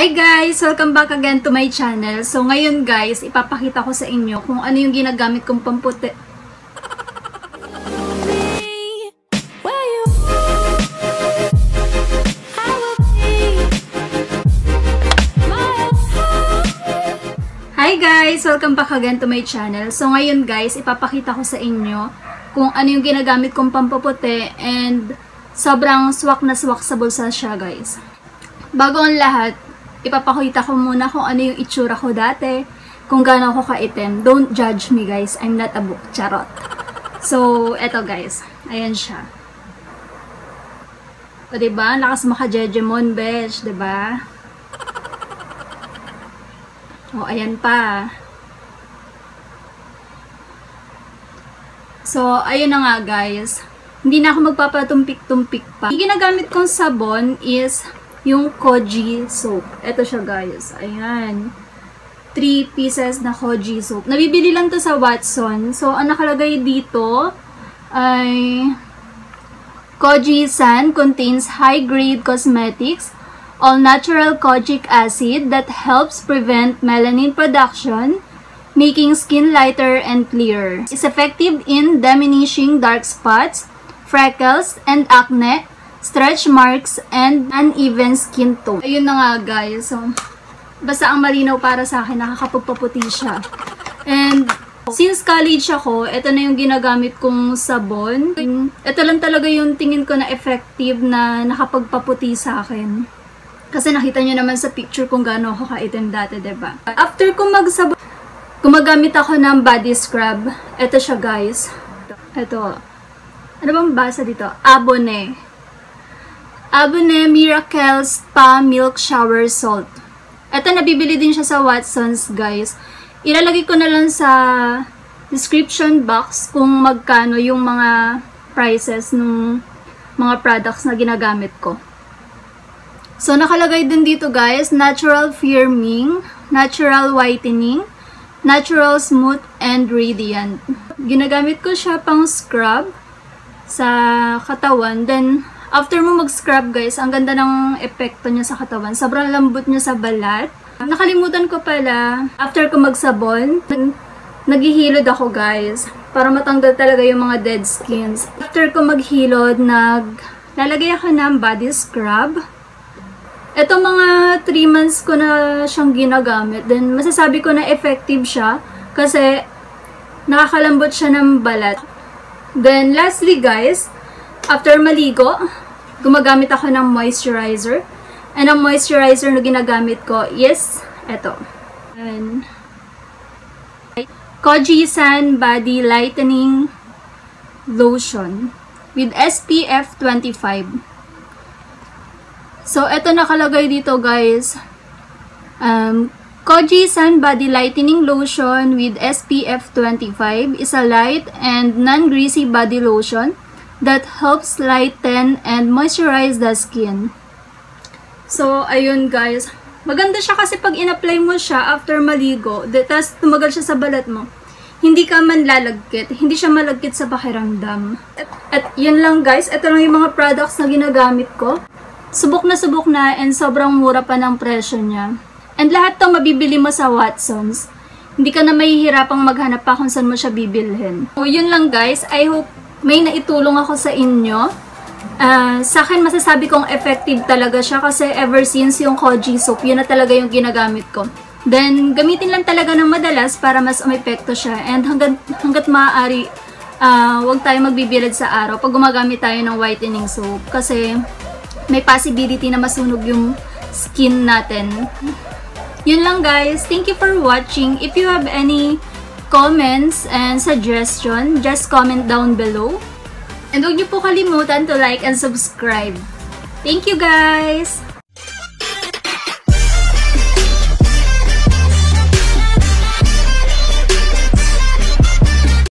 Hi guys! Welcome back again to my channel. So ngayon guys, ipapakita ko sa inyo kung ano yung ginagamit kong pamputi. Hi guys! Welcome back again to my channel. So ngayon guys, ipapakita ko sa inyo kung ano yung ginagamit kong pampaputi and sobrang swak na swak sa bulsa siya guys. Bago ang lahat, ipapakita ko muna kung ano yung itsura ko dati, kung gaano ako kaitim. Don't judge me guys, I'm not a book. Charot. So, eto guys. Ayan siya. O diba? Lakas maka-jejemon, besh. Diba? O, ayan pa. So, ayun na nga guys. Hindi na ako magpapatumpik-tumpik pa. Yung ginagamit kong sabon is yung Koji soap. Ito siya guys. Ayan. 3 pieces na Koji soap. Nabibili lang to sa Watson. So, ang nakalagay dito ay Koji-san contains high-grade cosmetics, all-natural kojic acid that helps prevent melanin production, making skin lighter and clearer. It's effective in diminishing dark spots, freckles, and acne, stretch marks, and uneven skin tone. Ayun na nga guys. So, basta ang malinaw para sa akin, nakakapagpaputi siya. And, since college ako, ito na yung ginagamit kong sabon. Ito lang talaga yung tingin ko na effective na nakapagpaputi sa akin. Kasi nakita nyo naman sa picture kung gaano ako kaitim dati, diba? After kong magsabon, gumagamit ako ng body scrub. Ito siya guys. Ito. Ano bang basa dito? Abone. Abone Miracle Spa Milk Shower Salt. Ito, nabibili din siya sa Watsons, guys. Ilalagay ko na lang sa description box kung magkano yung mga prices ng mga products na ginagamit ko. So, nakalagay din dito, guys, natural firming, natural whitening, natural smooth, and radiant. Ginagamit ko siya pang scrub sa katawan. Then, after mo mag-scrub guys, ang ganda ng epekto niya sa katawan. Sobrang lambot niya sa balat. Nakalimutan ko pala, after ko magsabon, naghihilod ako guys. Para matanggal talaga yung mga dead skins. After ko maghilod, lalagay ako ng body scrub. Ito mga 3 months ko na siyang ginagamit. Then masasabi ko na effective siya kasi nakakalambot siya ng balat. Then lastly guys, after maligo, gumagamit ako ng moisturizer. And ang moisturizer na ginagamit ko is ito. And Koji-san Body Lightening Lotion with SPF 25. So, ito nakalagay dito guys. Koji-san Body Lightening Lotion with SPF 25 is a light and non-greasy body lotion that helps lighten and moisturize the skin. So, ayun guys. Maganda siya kasi pag in-apply mo siya after maligo, tapos tumagal siya sa balat mo, hindi ka man lalagkit. Hindi siya malagkit sa pakiramdam. At yun lang guys. Ito lang yung mga products na ginagamit ko. Subok na and sobrang mura pa ng presyo niya. And lahat to mabibili mo sa Watsons. Hindi ka na mahihirapang maghanap pa kung saan mo siya bibilhin. So, yun lang guys. I hope may naitulong ako sa inyo. Sa akin, masasabi kong effective talaga siya kasi ever since yung Koji soap, yun na talaga yung ginagamit ko. Then, gamitin lang talaga ng madalas para mas umepekto siya. And hanggat maaari, huwag tayo magbibilad sa araw pag gumagamit tayo ng whitening soap. Kasi may possibility na masunog yung skin natin. Yun lang guys. Thank you for watching. If you have any comments and suggestion, just comment down below. And huwag niyo po kalimutan to like and subscribe. Thank you guys!